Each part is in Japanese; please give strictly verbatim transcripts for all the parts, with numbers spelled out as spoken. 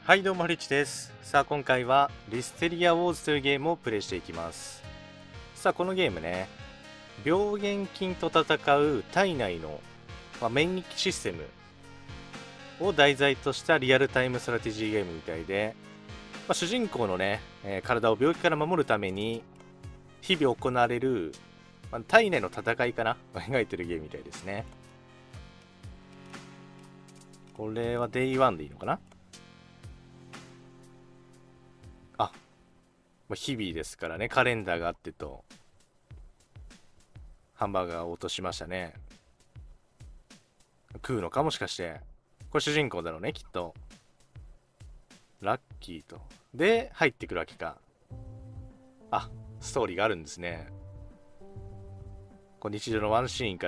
はいどうもリッチです。さあ今回はリステリアウォーズというゲームをプレイしていきます。さあこのゲームね、病原菌と戦う体内の、まあ、免疫システムを題材としたリアルタイムストラテジーゲームみたいで、まあ、主人公のね、えー体を病気から守るために日々行われる、まあ、体内の戦いかな描いてるゲームみたいですね。これはデイワンでいいのかな。あ、日々ですからね、カレンダーがあってと、ハンバーガーを落としましたね。食うのかもしかして。これ主人公だろうね、きっと。ラッキーと。で、入ってくるわけか。あ、ストーリーがあるんですね。こう日常のワンシーンから。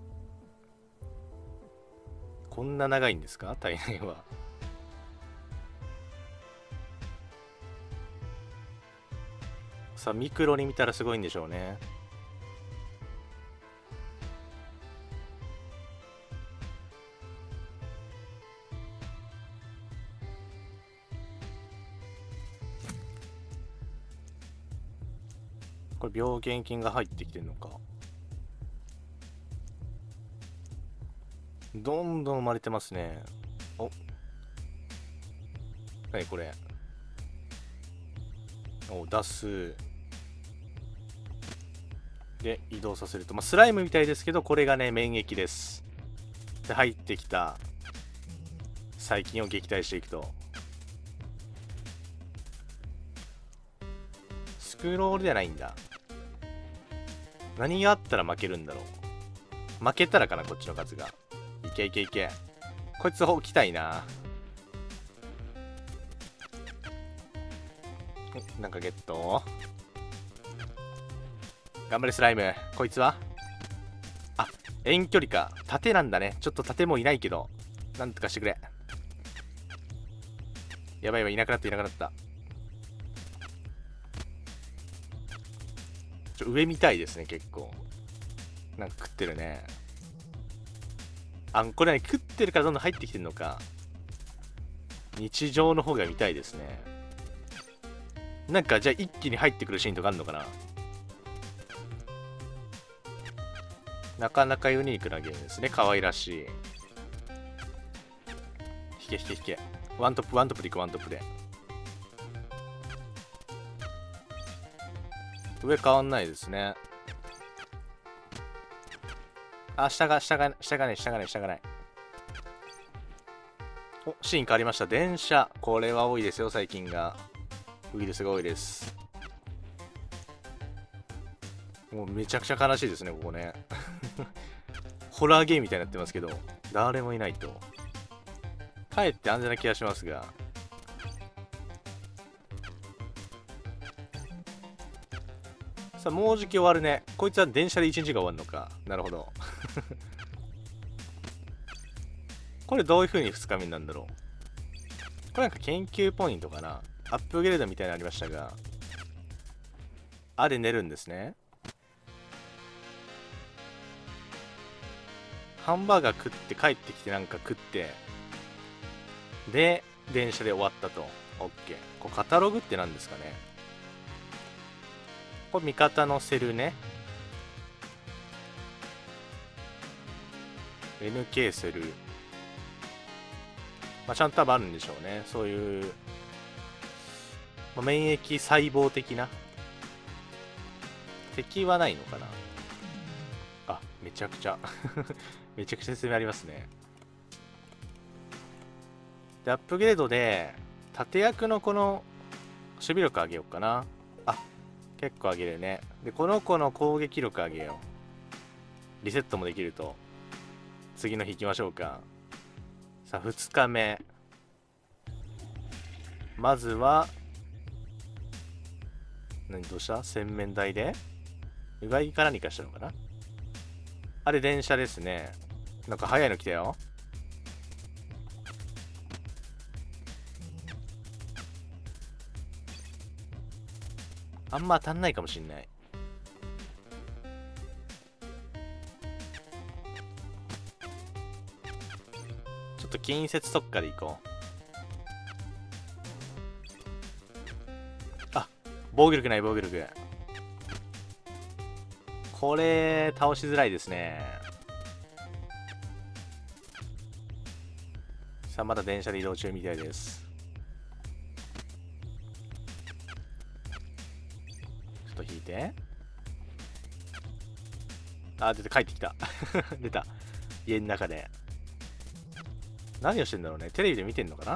こんな長いんですか、大変は。さあ、ミクロに見たらすごいんでしょうね。これ病原菌が入ってきてんのか。どんどん生まれてますね。お、何これ。お、出す。で、移動させると。まあ、スライムみたいですけど、これがね、免疫です。で、入ってきた細菌を撃退していくと。スクロールじゃないんだ。何があったら負けるんだろう。負けたらかな、こっちの数が。いけいけいけ。こいつ置きたいな。なんかゲット。頑張れスライム。こいつはあ、遠距離か。盾なんだね。ちょっと盾もいないけど、なんとかしてくれ。やばいわ、いなくなったいなくなった。ちょ上見たいですね、結構。なんか食ってるね。あ、これね、食ってるからどんどん入ってきてるのか。日常の方が見たいですね。なんかじゃあ一気に入ってくるシーンとかあるのかな。なかなかユニークなゲームですね。可愛らしい。引け引け引け。ワントップワントップでいく、ワントップで。上変わんないですね。あ、下が、下が、下がね、下がね、下がない。お、シーン変わりました。電車。これは多いですよ、最近が。ウイルスが多いです。もうめちゃくちゃ悲しいですね、ここね。ホラーゲームみたいになってますけど、誰もいないと。かえって安全な気がしますが。さあ、もうじき終わるね。こいつは電車でいちにちが終わるのか。なるほど。これどういう風にふつかめなんだろう。これなんか研究ポイントかな。アップグレードみたいなのありましたが。あれ寝るんですね。ハンバーガー食って帰ってきてなんか食って。で、電車で終わったと。オッケー。こうカタログって何ですかね。これ味方のセルね。エヌケー セル。まあ、ちゃんと多分あるんでしょうね。そういう、まあ、免疫細胞的な。敵はないのかな。あ、めちゃくちゃ。めちゃくちゃ説明ありますね。で、アップグレードで、盾役のこの、守備力上げようかな。あ、結構上げるね。で、この子の攻撃力上げよう。リセットもできると。次の日行きましょうか。さあ、ふつかめ。まずは、何どうした？洗面台でうがいか何かしたのかな。あれ、電車ですね。なんか早いの来たよ。あんま当たんないかもしんない。ちょっと近接特化でいこう。 防御力ない、防御力。これ倒しづらいですね。さあまだ電車で移動中みたいです。ちょっと引いて。あ、出て帰ってきた。出た。家の中で何をしてんだろうね。テレビで見てんのかな。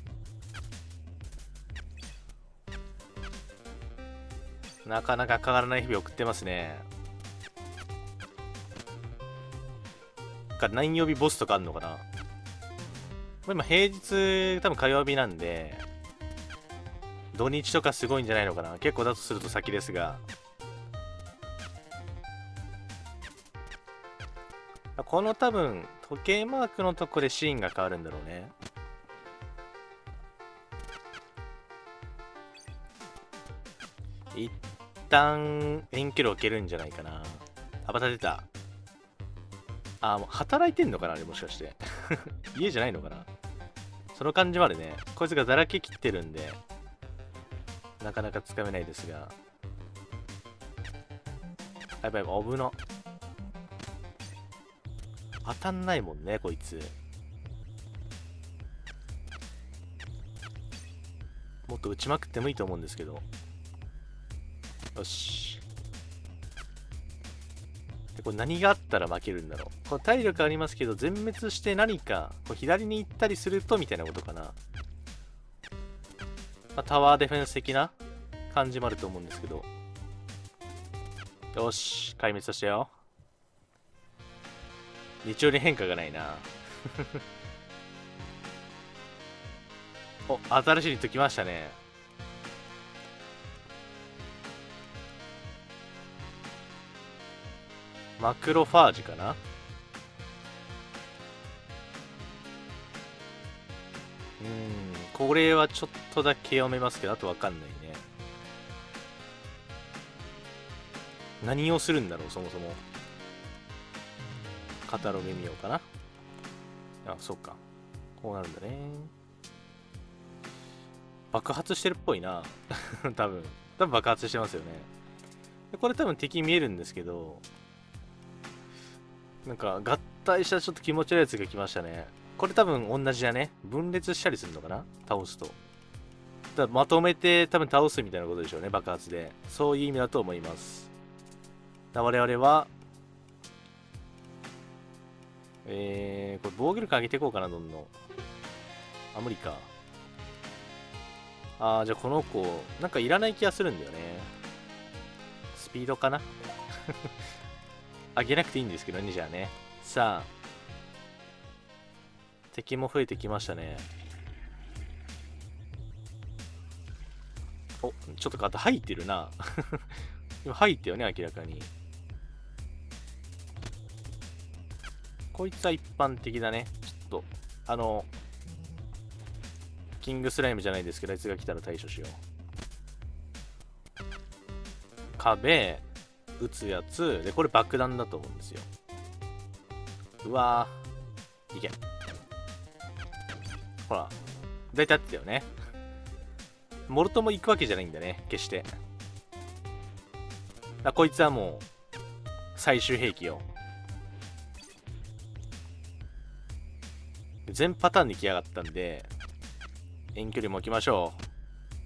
なかなか変わらない日々を送ってますね。か何曜日ボスとかあんのかな。今平日多分火曜日なんで、土日とかすごいんじゃないのかな。結構だとすると先ですが、この多分時計マークのとこでシーンが変わるんだろうね。一旦遠距離を置けるんじゃないかな。あ、また出た。あ、もう働いてんのかなあれ、もしかして家じゃないのかな。その感じもあるね。こいつがだらけ切ってるんでなかなかつかめないですが、やっぱり危な。当たんないもんねこいつ。もっと打ちまくってもいいと思うんですけど。よし。でこれ何があったら負けるんだろう。これ体力ありますけど全滅して何かこう左に行ったりするとみたいなことかな。まあ、タワーデフェンス的な感じもあると思うんですけど。よし、壊滅させたよ。日曜に変化がないなお、新しいニット来ましたね。マクロファージかな。うん、これはちょっとだけ読めますけど、あとわかんないね。何をするんだろう、そもそも。カタログ見ようかな。あ、そっか。こうなるんだね。爆発してるっぽいな。多分。多分爆発してますよね。これ多分敵見えるんですけど、なんか合体したちょっと気持ち悪いやつが来ましたね。これ多分同じだね。分裂したりするのかな、倒すと。だまとめて多分倒すみたいなことでしょうね、爆発で。そういう意味だと思います。我々は、えー、これ防御力上げていこうかな、どんどん。あ、無理か。あー、じゃあこの子、なんかいらない気がするんだよね。スピードかな上げなくていいんですけどね、じゃあね。さあ、敵も増えてきましたね。お、ちょっと肩入ってるな。今入ったよね、明らかに。こいつは一般的だね。ちょっと、あの、キングスライムじゃないですけど、あいつが来たら対処しよう。壁、撃つやつ。で、これ爆弾だと思うんですよ。うわー。いけ。ほら。大体あったよね。モルトも行くわけじゃないんだね。決して。あ、こいつはもう、最終兵器よ。全パターンに来やがったんで、遠距離も置きましょう。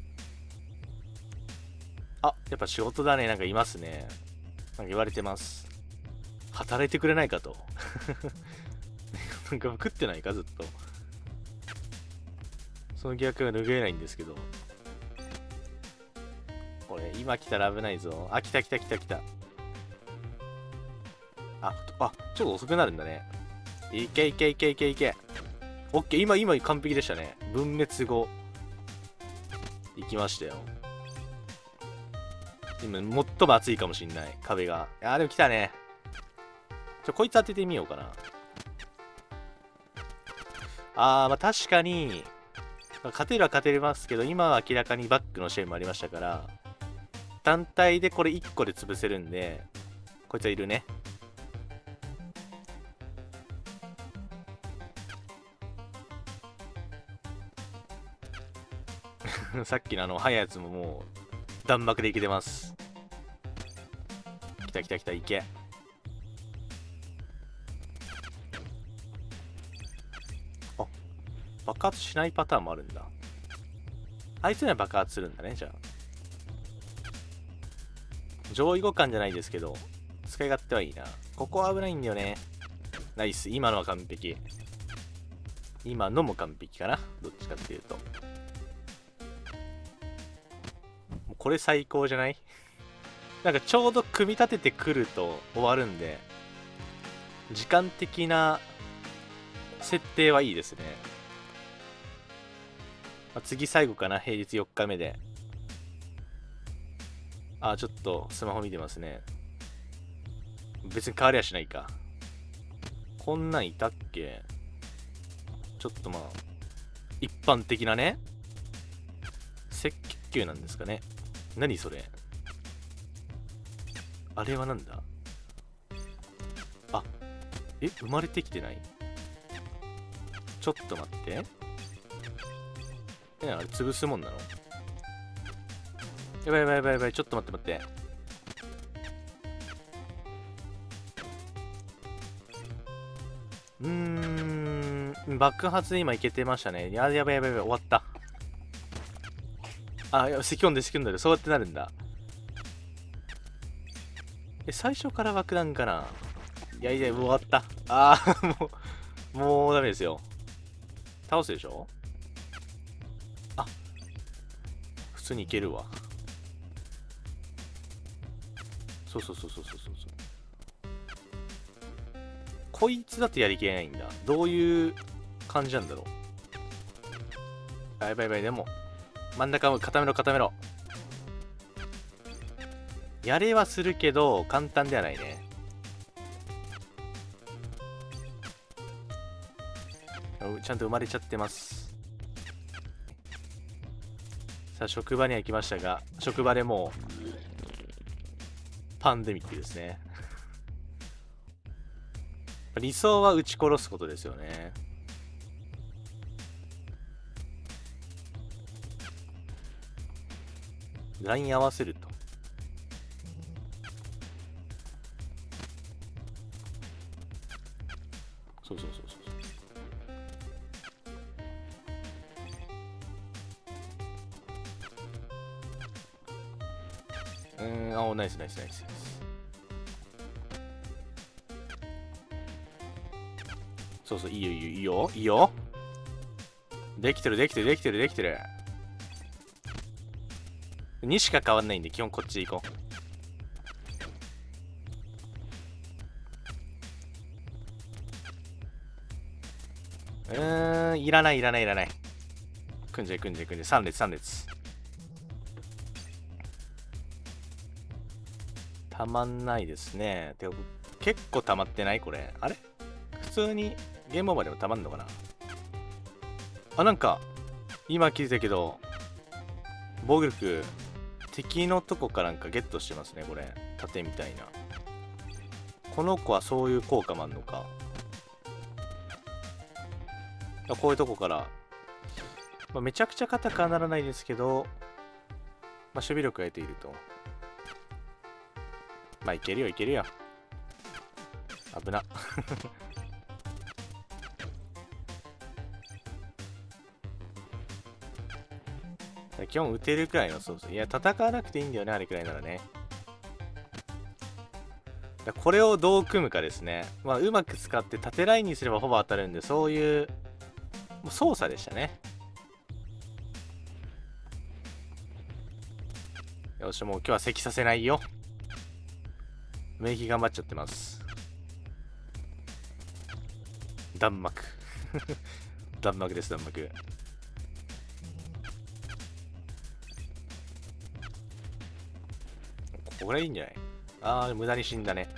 あ、やっぱ仕事だね。なんかいますね。なんか言われてます。働いてくれないかと。なんか食ってないかずっと。その疑惑が拭えないんですけど。これ、今来たら危ないぞ。あ、来た来た来た来た。あ、あ、ちょっと遅くなるんだね。いけいけいけいけいけ。オッケー、今、今完璧でしたね。分滅後。行きましたよ。今、最も熱いかもしんない。壁が。あ、でも来たね。ちょ、こいつ当ててみようかな。あー、まあ確かに、勝てるは勝てますけど、今は明らかにバックの試合もありましたから、単体でこれいっこで潰せるんで、こいつはいるね。さっきのあの、速いやつももう、 弾幕でいけてます。来た来た来た、いけ。あ、爆発しないパターンもあるんだ。あいつには爆発するんだね。じゃあ上位互換じゃないですけど、使い勝手はいいな。ここは危ないんだよね。ナイス。今のは完璧。今のも完璧かな。どっちかっていうと。もうこれ最高じゃない？なんかちょうど組み立ててくると終わるんで、時間的な設定はいいですね。まあ、次最後かな。平日よっかめで。あ、ちょっとスマホ見てますね。別に変わりはしないか。こんなんいたっけ？ちょっとまあ、一般的なね。赤血球なんですかね。何それ？あれはなんだ？あ、え、生まれてきてない？ちょっと待って。え、あれ潰すもんなの？やばいやばいやばいやばい、ちょっと待って待って。うーん、爆発で今いけてましたね。やばいやばいやばい、終わった。あ、いや、セキョンでセキョンで、そうやってなるんだ。え、最初から爆弾かな？いやいや、終わった。ああ、もう、もうダメですよ。倒すでしょ？あ、普通にいけるわ。そうそうそうそうそうそう。こいつだとやりきれないんだ。どういう感じなんだろう。あ、やばいやばい、でも、真ん中を固めろ固めろ。やれはするけど、簡単ではないね。ちゃんと生まれちゃってます。さあ、職場には来ましたが、職場でもう、パンデミックですね。理想は撃ち殺すことですよね。ライン合わせると。そうそうそうそう。うーん、あ、ナイスナイスナイス。そうそう、いいよいいよいいよいいよ。できてるできてるできてるできてる。にしか変わんないんで、基本こっち行こう。うーん、いらないいらないいらない。組んじゃい組んじゃい組んじゃい。さん列さん列。たまんないですね。てか結構たまってないこれ。あれ普通にゲームオーバーでもたまんのかな。あ、なんか、今気づいたけど、防御力、敵のとこかなんかゲットしてますね、これ。盾みたいな。この子はそういう効果もあんのか。こういうとこから、まあ、めちゃくちゃ硬くはならないですけど、まあ、守備力が得ていると。まあ、いけるよ、いけるよ。危な。基本打てるくらいの、そうそう。いや、戦わなくていいんだよね、あれくらいならね。だこれをどう組むかですね。まあ、うまく使って縦ラインにすればほぼ当たるんで、そういう、もう操作でしたね。よし、もう今日は咳させないよ。免疫頑張っちゃってます。弾幕。弾幕です、弾幕。これいいんじゃない？ああ、無駄に死んだね。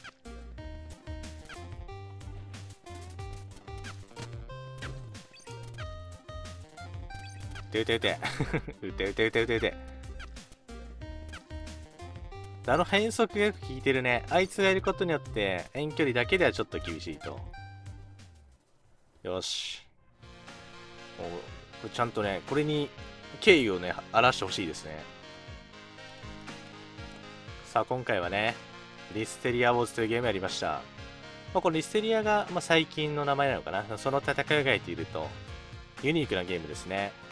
撃て撃て撃て撃て撃て撃て撃て。あの変速がよく効いてるね。あいつがいることによって遠距離だけではちょっと厳しいと。よし。おこれちゃんとね、これに敬意をね、表してほしいですね。 さあ今回はね、リステリアウォーズというゲームやりました。まあ、このリステリアが、まあ、最近の名前なのかな。その戦いが描いているとユニークなゲームですね。